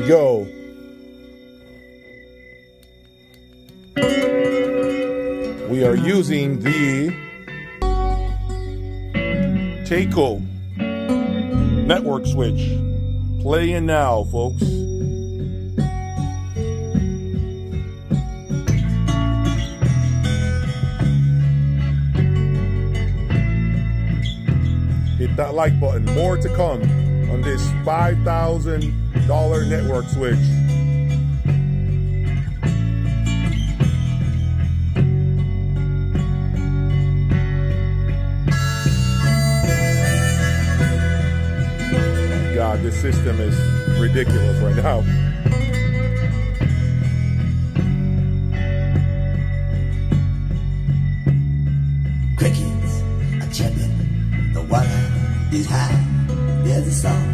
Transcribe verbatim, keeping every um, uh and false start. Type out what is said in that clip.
we go. We are using the Taco network switch. Playing now, folks. Hit that like button. More to come on this five thousand dollar network switch. God, this system is ridiculous right now. Crickets are chirping, the water is high. There's a song